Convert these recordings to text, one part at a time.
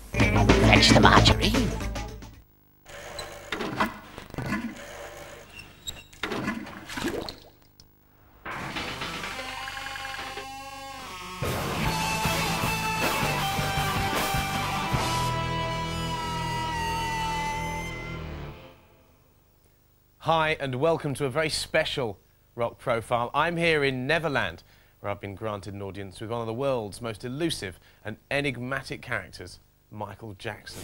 Fetch the margarine. Hi and welcome to a very special rock profile. I'm here in Neverland, where I've been granted an audience with one of the world's most elusive and enigmatic characters, Michael Jackson.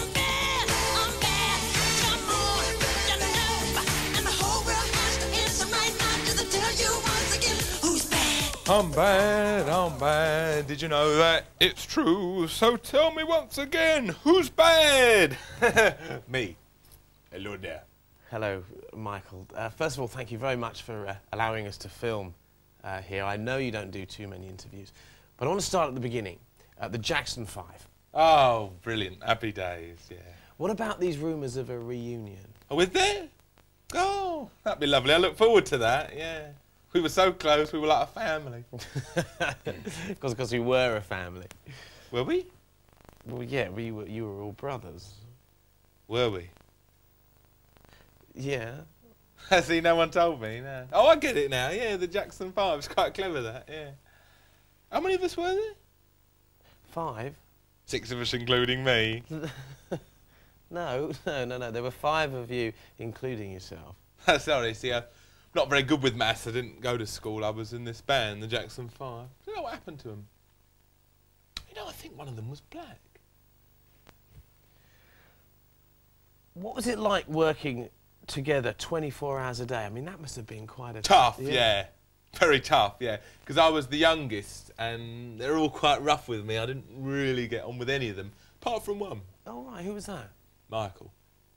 I'm bad, did you know that? It's true, so tell me once again, who's bad? Me. Hello there. Hello, Michael. First of all, thank you very much for allowing us to film here. I know you don't do too many interviews, but I want to start at the beginning, the Jackson 5. Oh, brilliant. Happy days, yeah. What about these rumours of a reunion? Oh, with there? Oh, that'd be lovely. I look forward to that, yeah. We were so close, we were like a family. Because we were a family. Were we? Well, yeah, you were all brothers. Were we? Yeah. See, no one told me, no. Oh, I get it now, yeah, the Jackson 5. It's quite clever, that, yeah. How many of us were there? 5? 6 of us, including me. No. There were 5 of you, including yourself. Sorry, see, I'm not very good with maths. I didn't go to school. I was in this band, the Jackson 5. Do you know what happened to them? You know, I think one of them was black. What was it like working together 24 hours a day? I mean, that must have been quite a... Tough, yeah. Very tough, yeah. Because I was the youngest, and they're all quite rough with me. I didn't really get on with any of them, apart from one. Oh, right. Who was that? Michael.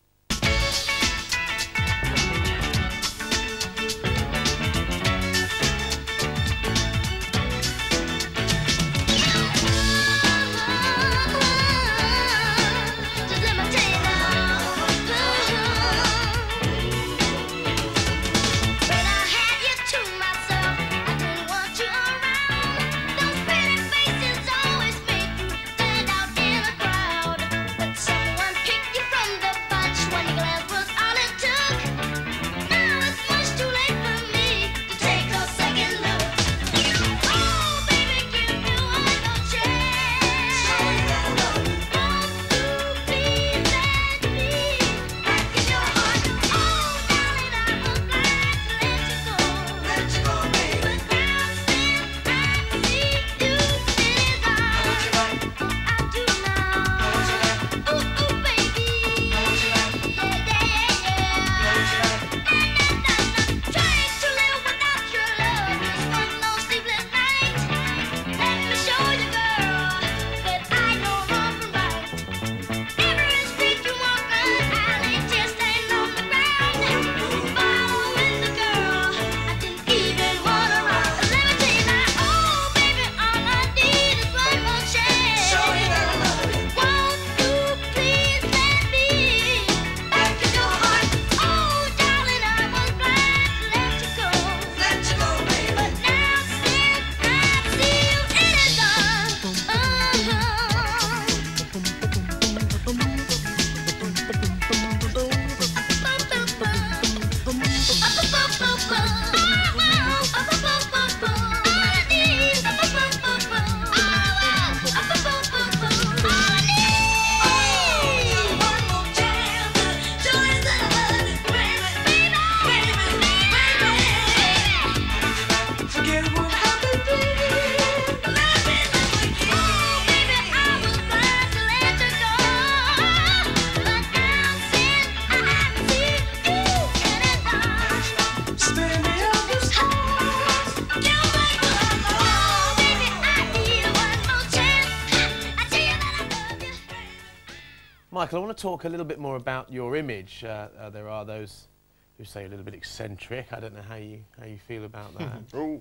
Michael, I want to talk a little bit more about your image. There are those who say a little bit eccentric. I don't know how you feel about that. Oh.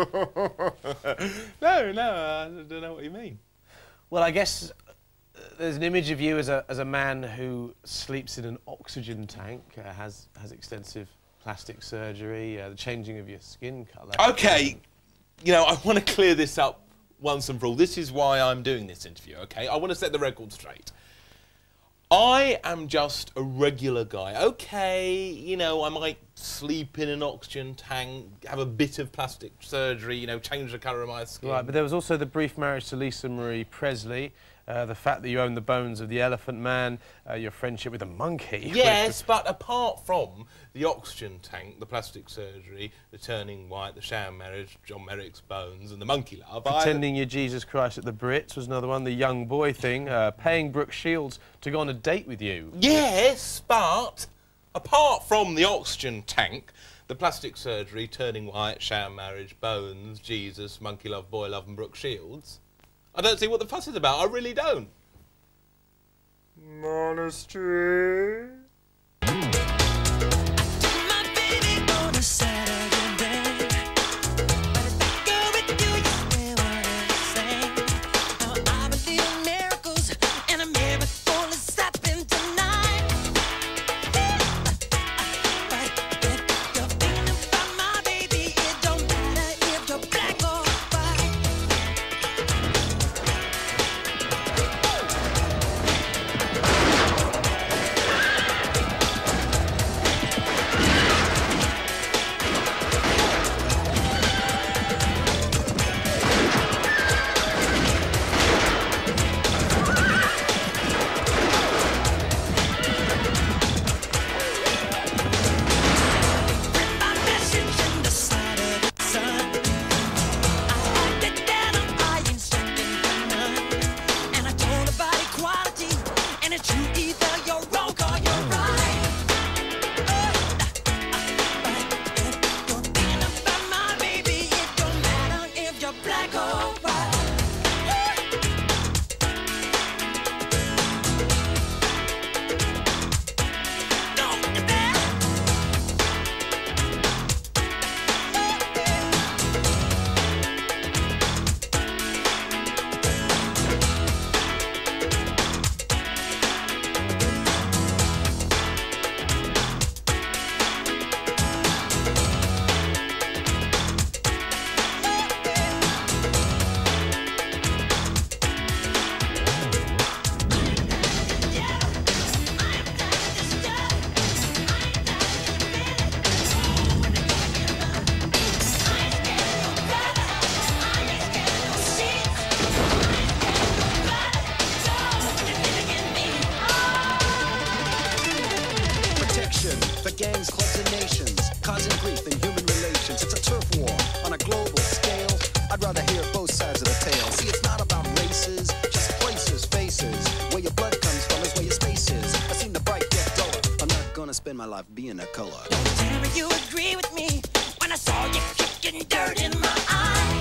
No, I don't know what you mean. Well, I guess there's an image of you as a man who sleeps in an oxygen tank, has extensive plastic surgery, the changing of your skin colour. Okay, you know, I want to clear this up once and for all. This is why I'm doing this interview, okay? I want to set the record straight. I am just a regular guy. Okay, you know, I might sleep in an oxygen tank, have a bit of plastic surgery, you know, change the colour of my skin. Right, but there was also the brief marriage to Lisa Marie Presley, the fact that you own the bones of the Elephant Man, your friendship with a monkey. Yes, but apart from the oxygen tank, the plastic surgery, the turning white, the sham marriage, John Merrick's bones, and the monkey love... Pretending you're Jesus Christ at the Brits was another one, the young boy thing, paying Brooke Shields to go on a date with you. Yes, but apart from the oxygen tank, the plastic surgery, turning white, sham marriage, bones, Jesus, monkey love, boy love, and Brooke Shields, I don't see what the fuss is about. I really don't. Monastery. The gangs, clubs, and nations, causing grief in human relations. It's a turf war on a global scale. I'd rather hear both sides of the tale. See, it's not about races, just places, faces. Where your blood comes from is where your space is. I seen the bright get duller. I'm not gonna spend my life being a color. Tell me you agree with me when I saw you kicking dirt in my eye.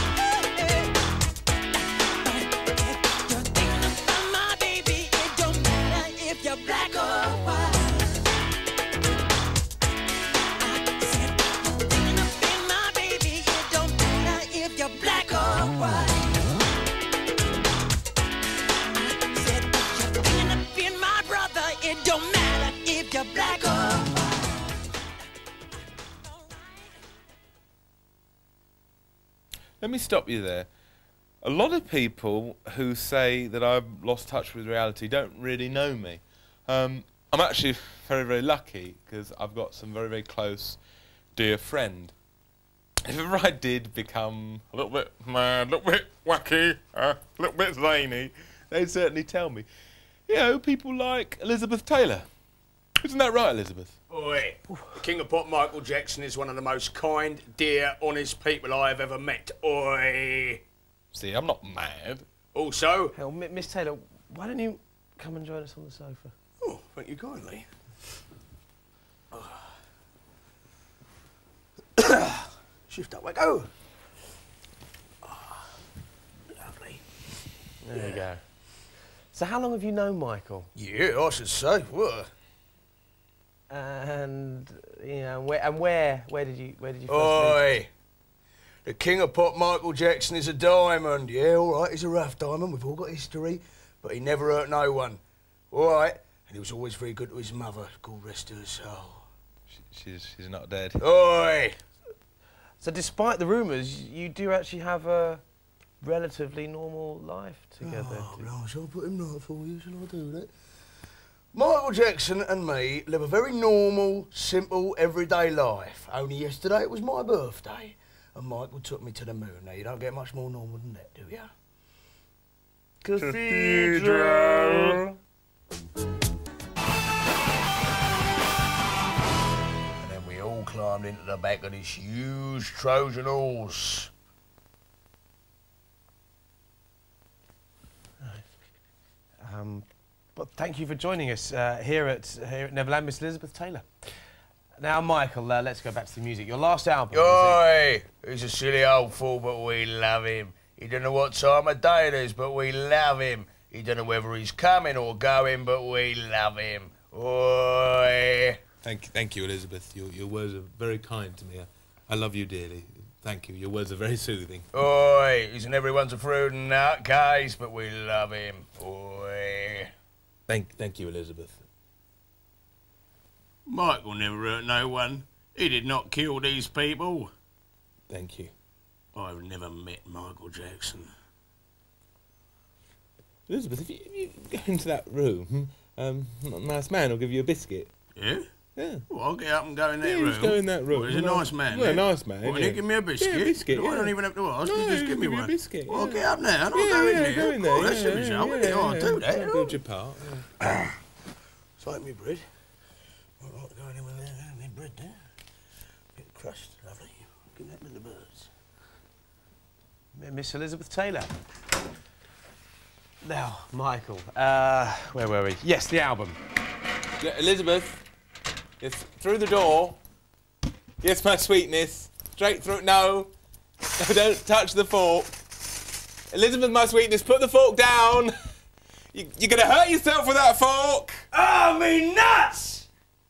You're thinking about my baby. It don't matter if you're black or white. Let me stop you there. A lot of people who say that I've lost touch with reality don't really know me. I'm actually very, very lucky because I've got some very, very close, dear friend. If ever I did become a little bit mad, a little bit wacky, a little bit zany, they'd certainly tell me. You know, people like Elizabeth Taylor. Isn't that right, Elizabeth? Oi, the King of Pop, Michael Jackson, is one of the most kind, dear, honest people I have ever met. Oi. See, I'm not mad. Also... Hell, Miss Taylor, why don't you come and join us on the sofa? Oh, thank you kindly. Shift up, we go. Oh, lovely. There you go. So how long have you known Michael? Yeah, I should say. What? And you know, where did you first meet? Oi! The King of Pop, Michael Jackson, is a diamond. Yeah, all right, he's a rough diamond. We've all got history, but he never hurt no one. All right, and he was always very good to his mother. God rest her soul. She's not dead. Oi! So despite the rumours, you do actually have a relatively normal life together. Oh, no, shall I put him right for you? Shall I do that? Michael Jackson and me live a very normal, simple, everyday life. Only yesterday it was my birthday, and Michael took me to the moon. Now, you don't get much more normal than that, do you? Cathedral. And then we all climbed into the back of this huge Trojan horse. But thank you for joining us here at Neverland, Miss Elizabeth Taylor. Now, Michael, let's go back to the music. Your last album. Oi! He's a silly old fool, but we love him. He don't know what time of day it is, but we love him. He don't know whether he's coming or going, but we love him. Oi! Thank you, Elizabeth. Your words are very kind to me. I love you dearly. Thank you. Your words are very soothing. Oi! Isn't everyone's a fruit and nutcase, but we love him. Oi! Thank you, Elizabeth. Michael never hurt no one. He did not kill these people. Thank you. I've never met Michael Jackson. Elizabeth, if you go into that room, a nice man will give you a biscuit. Yeah? Yeah. Well, I'll get up and go in that room. Just go in that room. Well, he's a nice man. Yeah, nice man. Well, will you give me a biscuit? Yeah, a biscuit, No, I don't yeah. even have to ask. No, You just give me you one. a biscuit, Well, I'll yeah. get up now and I'll Yeah, go in yeah, there. go in there. Oh, that's yeah, the result. yeah, Yeah, I'll do that. Build your part. Yeah. Take me bread. I like to go in with my bread there. Bit of crust, lovely. Give that to the birds. Miss Elizabeth Taylor. Now, Michael, where were we? Yes, the album. Yeah, Elizabeth, it's through the door. Yes, my sweetness. Straight through. No, don't touch the fork. Elizabeth, my sweetness, put the fork down. You're gonna hurt yourself with that fork. Oh, me nuts!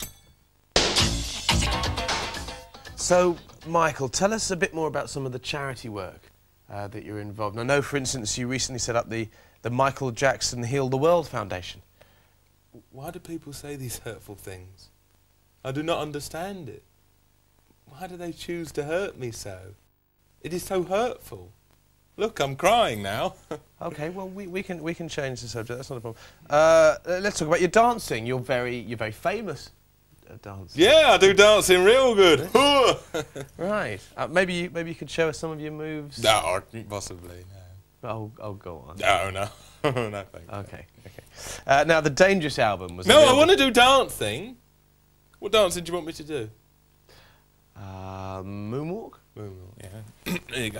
So, Michael, tell us a bit more about some of the charity work that you're involved in. I know, for instance, you recently set up the Michael Jackson Heal the World Foundation. Why do people say these hurtful things? I do not understand it. Why do they choose to hurt me so? It is so hurtful. Look, I'm crying now. Okay, well, we can change the subject. That's not a problem. Let's talk about your dancing. You're very famous at dancing. Yeah, I do dancing real good. Right. Maybe you could show us some of your moves. No, possibly, no. Oh, go on. No, no. No, thank you. Okay. Now, the Dangerous album was... No, I want to do dancing. What dancing do you want me to do? Moonwalk? Moonwalk, yeah. There you go.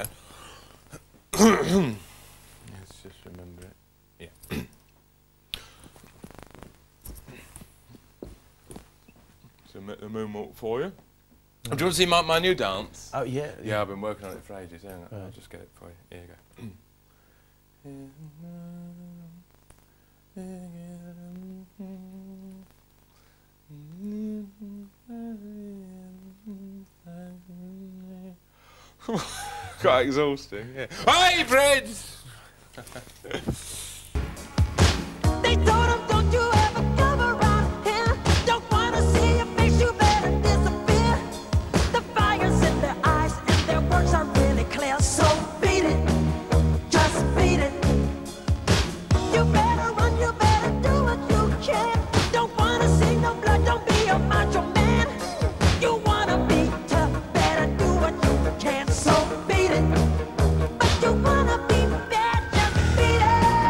Let's just remember it. Yeah. So make the moonwalk for you. Do you want to see my new dance? Oh, yeah. Yeah, I've been working on it for ages. Hang on, I'll just get it for you. Here you go. Quite exhausting, yeah. Hey, Fred! They told him, don't you ever come around here. Don't wanna see your face, you better disappear. The fire's in their eyes and their words are really clear. So beat it, just beat it. You better run, you better do what you can. Don't wanna see no blood, don't be a macho man. You wanna be tough, better do what you can. So beat it, but you wanna be bad, just beat it.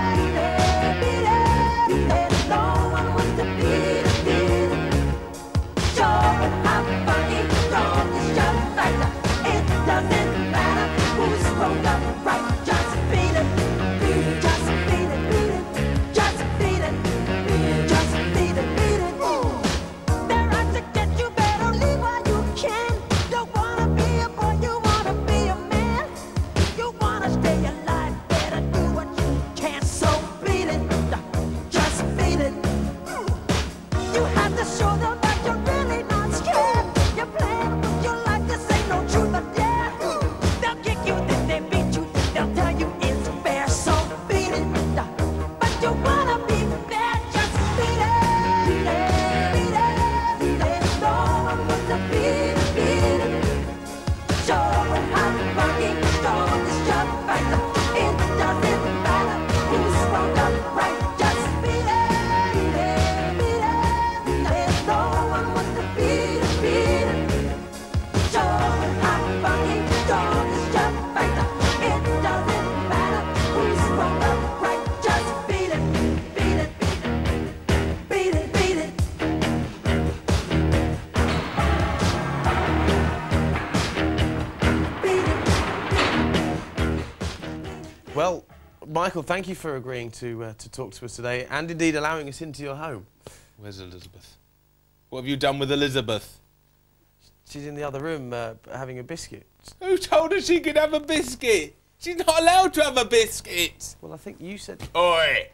Michael, thank you for agreeing to talk to us today and indeed allowing us into your home. Where's Elizabeth? What have you done with Elizabeth? She's in the other room having a biscuit. Who told her she could have a biscuit? She's not allowed to have a biscuit. Well, I think you said... Oi!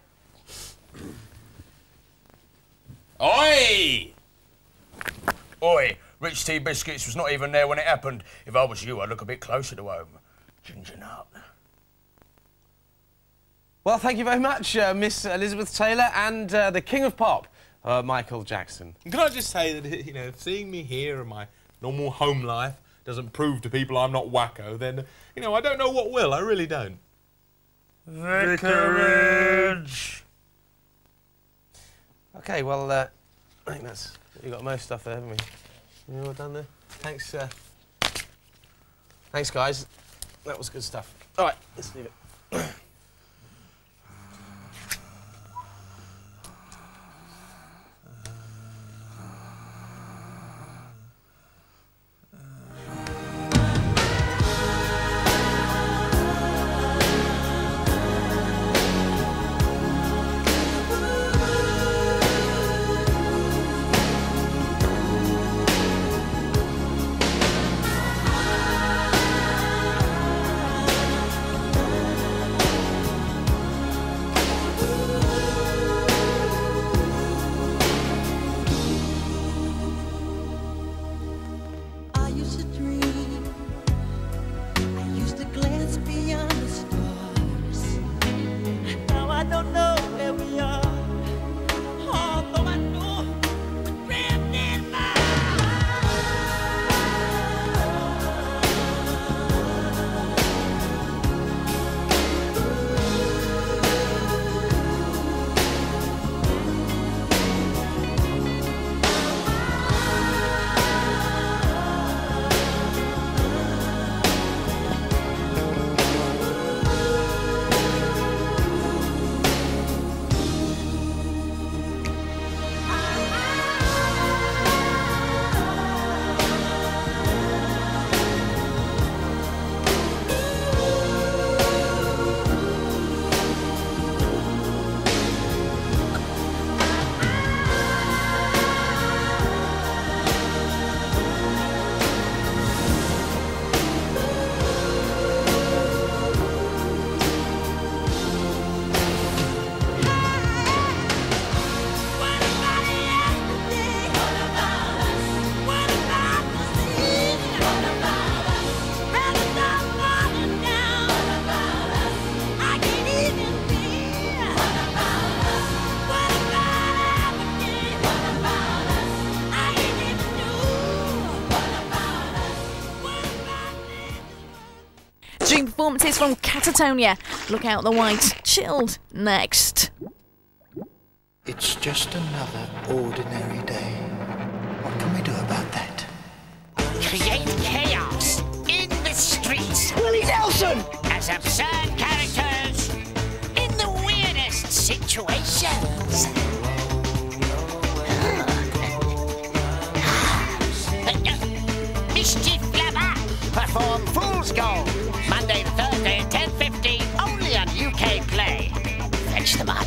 Oi! Oi! Rich Tea Biscuits was not even there when it happened. If I was you, I'd look a bit closer to home. Ginger nut. Well, thank you very much, Miss Elizabeth Taylor and the King of Pop, Michael Jackson. Can I just say that, you know, if seeing me here in my normal home life doesn't prove to people I'm not wacko, then, you know, I don't know what will. I really don't. Vicarage! OK, well, I think that's... We've got most stuff there, haven't we? You all done there? Thanks, thanks, guys. That was good stuff. All right, let's leave it. Dream performances from Catatonia. Look Out the White. Chilled next. It's just another ordinary day. What can we do about that? Create chaos in the streets. Willie Nelson! As absurd characters in the weirdest situations. Mischief Flabber. Perform Fool's Gold. Monday to Thursday at 10:50. Only on UK Play. Fetch them up.